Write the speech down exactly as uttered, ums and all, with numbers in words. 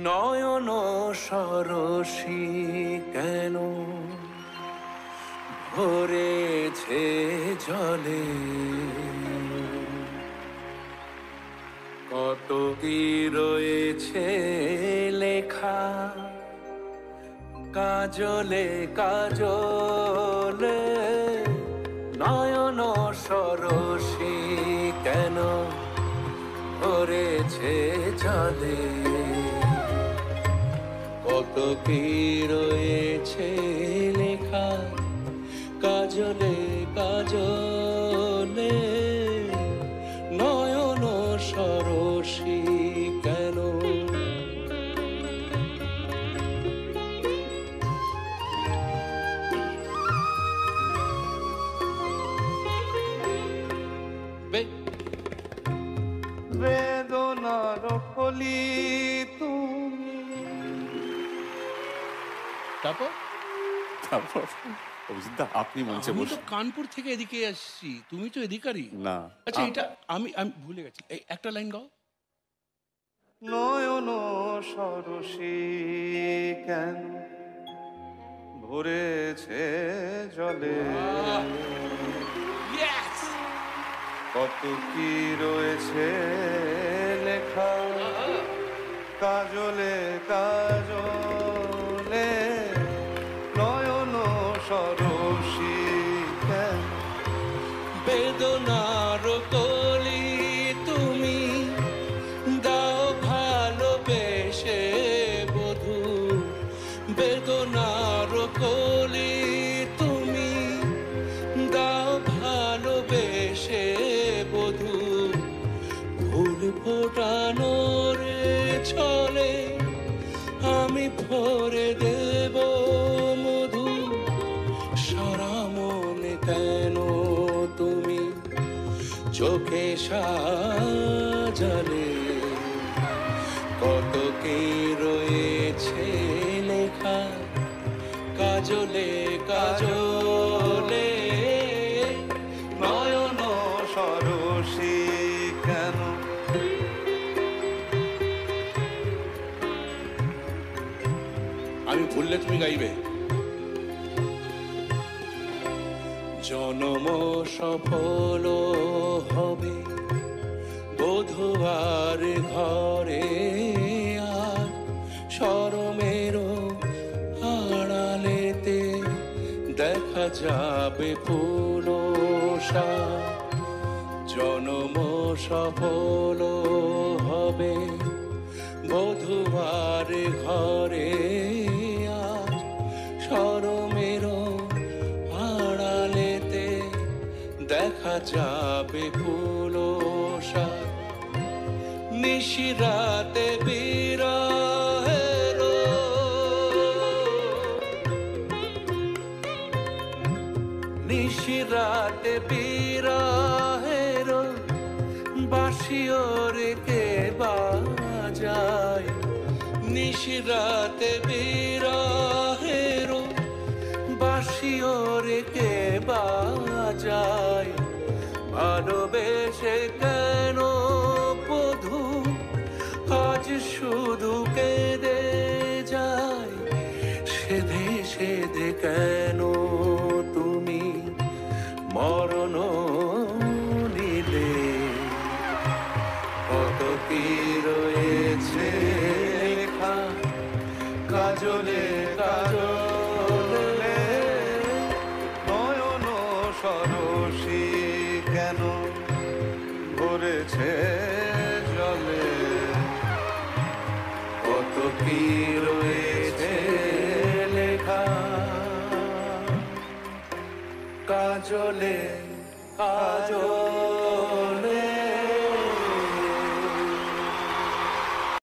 নয়ন সরসী কেন ভরেছে জলে, কত কি রয়েছে লেখা কাজলে কাজলে। নয়ন সরসী কেন ভরেছে জলে, কত কি রয়েছে লেখা কাজলে কাজলে। নয়ন সরসী কেন। বেদনার ফলি তুমি। তারপর তারপর অভিজিৎদা আপনি মঞ্চে আমি তো বসে। কানপুর থেকে এদিকে আসছি, তুমি তো এদিকারই না আচ্ছা এটা আমি আমি ভুলে গেছি, এই একটা লাইন গাও। নয়ন সরসী কেন ভরেছে জলে, কত কি রয়েছে লেখা কাজলে কাজলে। নয়ন সরসী কেন বেদনার কলি তুমি দাও ভালোবেসে বধূ, বেদনার কলি তুমি দাও ভালোবেসে বধূ। ফুল ফোটানোর ছলে আমি ভরে দেব মধু, সারা মনে কেন তুমি চোখে সাজালে, কত কি রয়েছে লেখা কাজলে কাজলে। নয়ন সরসী কেন। আমি ভুললে তুমি গাইবে। জনম সফল হবে বধূয়ার ঘরে, আর শরমের আড়ালেতে দেখা যাবে পুলসা। জনম সফল হবে বধূয়ার ঘরে, আর শরমের আড়ালেতে দেখা যাবে পুলসা। নিশিরাতে বিরহের নিশিরাতে বিরহের বাঁশিওরে কে বাজায়, নিশিরাতে বিরহের বাঁশিওরে কে বাজায়। ভালোবেসে কেন বধূ আজ শুধু কেঁদে যায়, সেধে সেধে কেন তুমি মরণ নিলে, কত কি রয়েছে লেখা কাজলে কাজলে। নয়ন সরসী কেন ভরেছে জলে, কত কি রয়েছে লেখা কাজলে কাজলে।